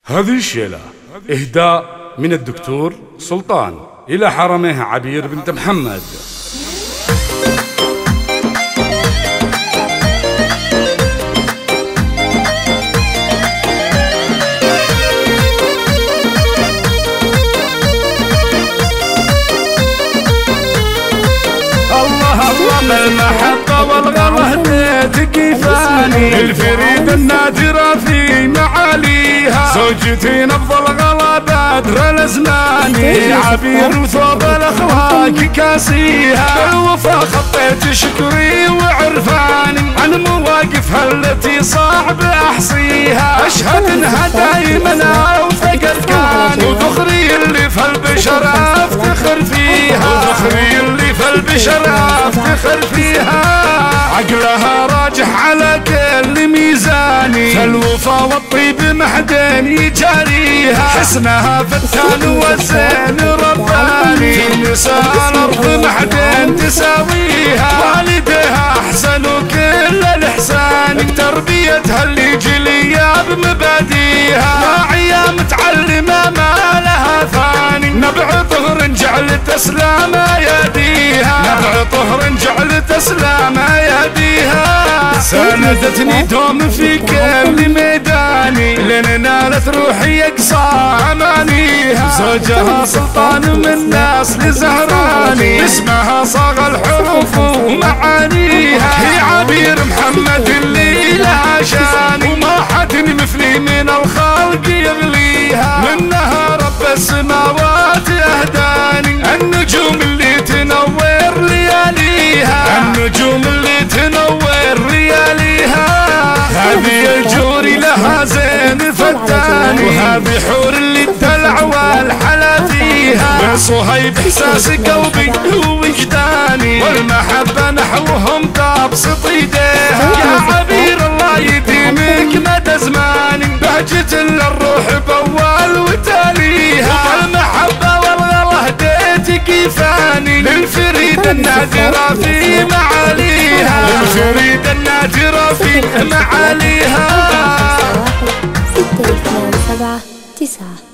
هذه الشيلة إهداء من الدكتور سلطان إلى حرمه عبير بنت محمد. الله المحبة والغلا هديتك فاني الفريد النادرة في معاليها زوجتي نبض الغلا بدر الازماني عبير وثوب الاخلاق كاسيها بالوفا خطيت شكري وعرفاني عن مواقفها التي صعب احصيها اشهد انها دايما اوفق اركاني وذخري اللي في البشر افتخر فيها وذخري اللي في البشر افتخر فيها عقلها راجح على كل ميزاني فالوفا والطيب محدين يجاريها حسنها فتان والزين رباني في نساء الارض محدين تساويها والديها احسنوا كل الاحسان تربيتها اللي جلية بمباديها راعية متعلمة ما لها ثاني نبع طهر جعلت اسلام يديها نبع طهر جعلت اسلام يديها ساندتني دوم في كل ميداني لين نالت روحي اقصى امانيها زوجها سلطان من نسل زهراني اسمها صاغ الحروف ومعانيها هي عبير محمد اللي لها شاني وما حد مثلي من الخلق يغليها منها رب السماوات اهداني النجوم اللي تنور لياليها النجوم اللي تنور لياليها هذه الجوري لها زين فتاني وهذه حور اللي الدلع والحلا فيها صهيب احساس قلبي ووجداني والمحبة نحوهم تبسط ايديها يا عبير الله يديمك مدى زماني بهجة للروح بأول وتاليها والمحبة والغلا هديتك فاني للفريد النادرة في معاليها للفريد النادرة في معاليها 6 2 7 9